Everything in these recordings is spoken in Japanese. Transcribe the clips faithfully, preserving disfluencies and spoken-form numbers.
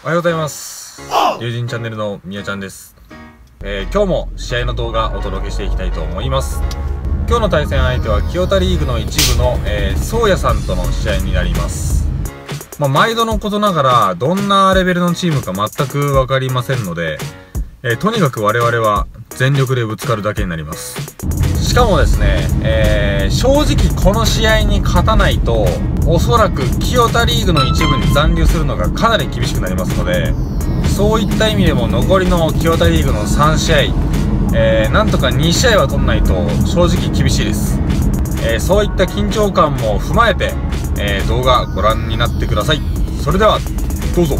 おはようございます。龍神チャンネルのみやちゃんです。えー、今日も試合の動画をお届けしていきたいと思います。今日の対戦相手は清田リーグの一部の、えー、宗谷さんとの試合になります。まあ、毎度のことながらどんなレベルのチームか全く分かりませんので、えー、とにかく我々は全力でぶつかるだけになります。しかもですね、えー、正直この試合に勝たないとおそらく清田リーグの一部に残留するのがかなり厳しくなりますので、そういった意味でも残りの清田リーグのさんしあい、えー、なんとかにしあいは取らないと正直厳しいです。えー、そういった緊張感も踏まえて、えー、動画ご覧になってください。それではどうぞ。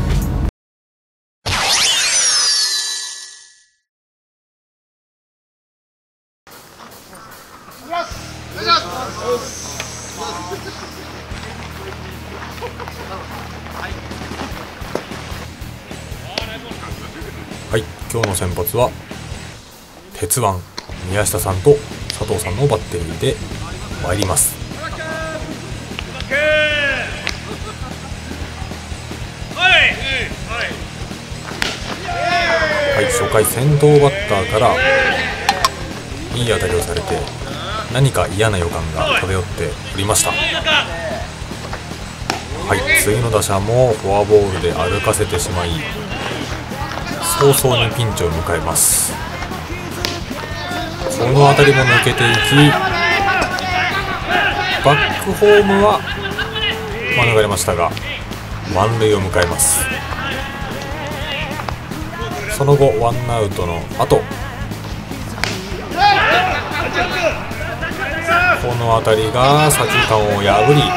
はい、今日の先発は鉄腕宮下さんと佐藤さんのバッテリーで参ります。はい、初回先頭バッターからいい当たりをされて何か嫌な予感が漂っておりました。はい、次の打者もフォアボールで歩かせてしまい早々にピンチを迎えます。この当たりも抜けていきバックホームは免れましたが満塁を迎えます。その後ワンアウトの後この当たりが左中間を破り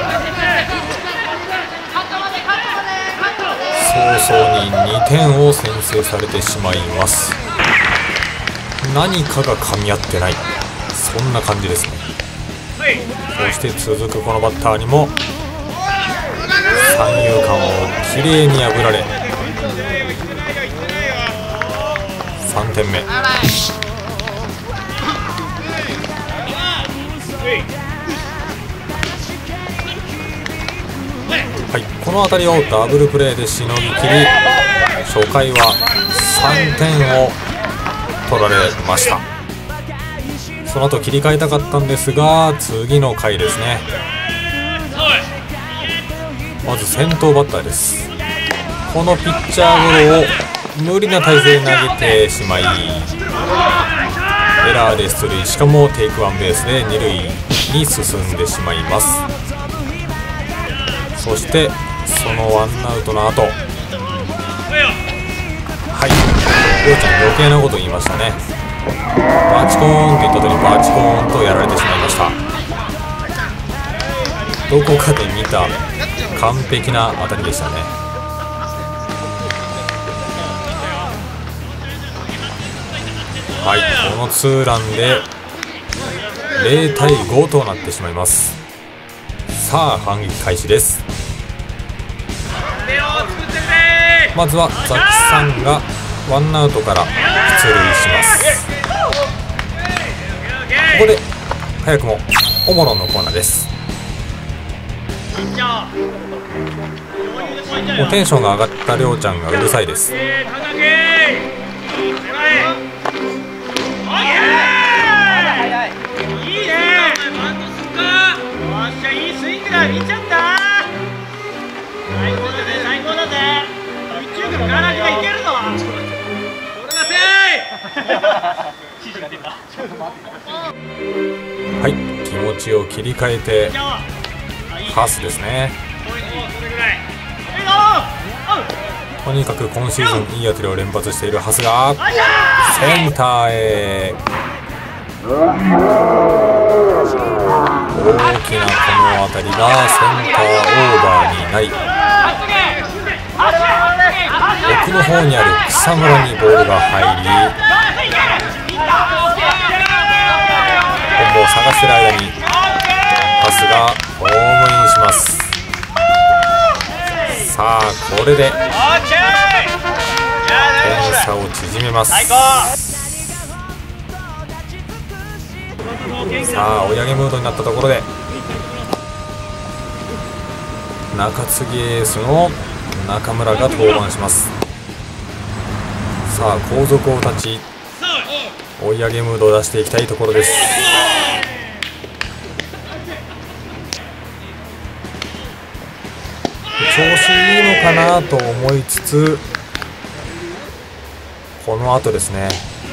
早々ににてんを先制されてしまいます。何かが噛み合ってない、そんな感じですね。そして続くこのバッターにも三遊間をきれいに破られさんてんめ。はい、この辺りをダブルプレーでしのぎきり初回はさんてんを取られました。その後切り替えたかったんですが次の回ですね。まず先頭バッターです。このピッチャーゴロを無理な体勢で投げてしまいエラーで出塁、しかもテイクワンベースでに塁に進んでしまいます。そしてそのワンアウトの後、はい、りょうちゃん余計なこと言いましたね。バチコーンと言った後にバチコーンとやられてしまいました。どこかで見た完璧な当たりでしたね。はい、このツーランでれいたいごとなってしまいます。さあ反撃開始です。まずはザキさんがワンアウトから出塁します。ここで早くもオモロンのコーナーです。もうテンションが上がったりょうちゃんがうるさいです。はい、気持ちを切り替えてパスですね。とにかく今シーズンいい当たりを連発しているハスがセンターへ。大きなこの当たりがセンターオーバーになり奥の方にある草むらにボールが入り本部を探している間にパスがホームインします。さあこれで点差を縮めます。さあ追い上げムードになったところで中継ぎエースの中村が登板します。さあ後続を断ち追い上げムードを出していきたいところです。調子いいのかなと思いつつ、この後ですね、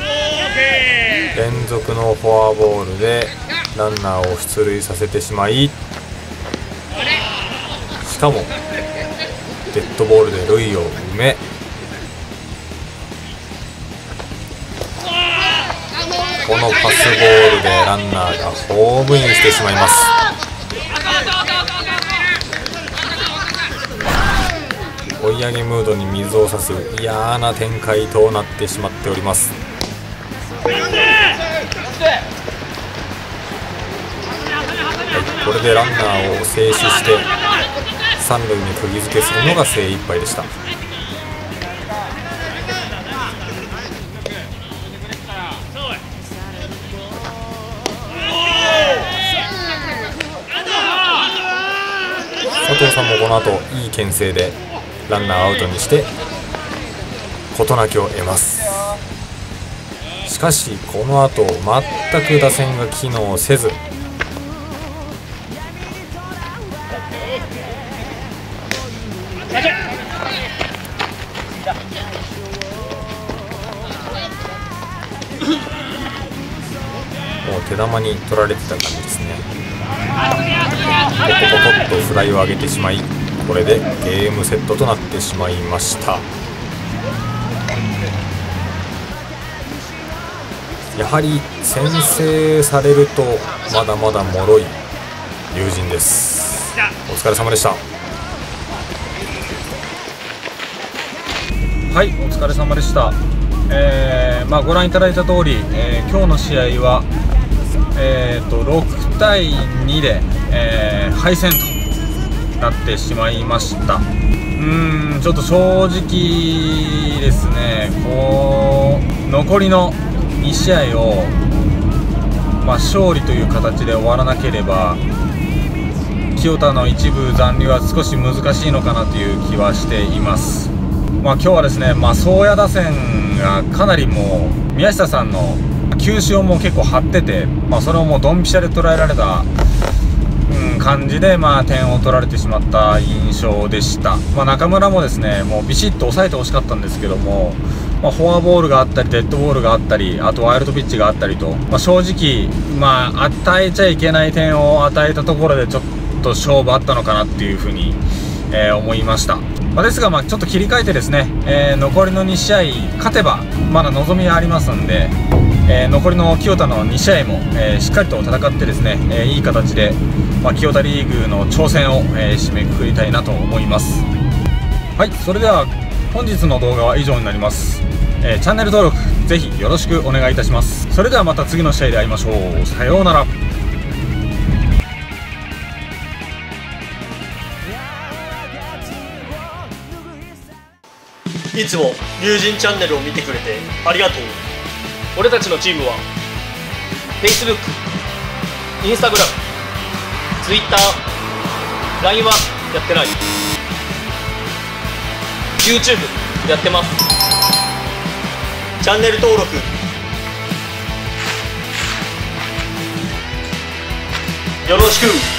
連続のフォアボールでランナーを出塁させてしまい、しかもデッドボールで塁を埋め、このパスボールでランナーがホームインしてしまいます。追い上げムードに水を差す嫌な展開となってしまっております。はい、これでランナーを静止して三塁に釘付けするのが精一杯でした。佐藤さんもこの後いい牽制でランナーアウトにして事なきを得ます。しかしこの後全く打線が機能せず、もう手玉に取られてた感じですね。ポコポコっとフライを上げてしまい、これでゲームセットとなってしまいました。やはり先制されるとまだまだ脆い龍神です。お疲れ様でした。 はい、お疲れ様でした。えーまあ、ご覧いただいた通り、えー、今日の試合は、えー、とろくたいにで、えー、敗戦となってしまいました。うーんちょっと正直ですね、こう残りのに試合を、まあ、勝利という形で終わらなければ清田の一部残留は少し難しいのかなという気はしています。まあ、今日はですね、まあ、宗谷打線がかなりもう宮下さんの球種をもう結構張ってて、まあ、それをもうドンピシャで捉えられた、うん、感じで、まあ、点を取られてしまった印象でした。まあ、中村もですねもうビシッと抑えてほしかったんですけども、まあ、フォアボールがあったりデッドボールがあったり、あとワイルドピッチがあったりと、まあ、正直、まあ、与えちゃいけない点を与えたところでちょっと勝負あったのかなっていうふうに、えー、思いました。まあ、ですが、まあちょっと切り替えてですね、えー、残りのに試合勝てばまだ望みはありますんで、えー、残りの清田のに試合も、えー、しっかりと戦ってですね、えー、いい形で、まあ、清田リーグの挑戦を、えー、締めくくりたいなと思います。はい、それでは本日の動画は以上になります。えー、チャンネル登録ぜひよろしくお願いいたします。それではまた次の試合で会いましょう。さようなら。 いつも龍神チャンネルを見てくれてありがとう。俺たちのチームは Facebook、Instagram、Twitter、ライン はやってない。YouTube やってます。チャンネル登録よろしく。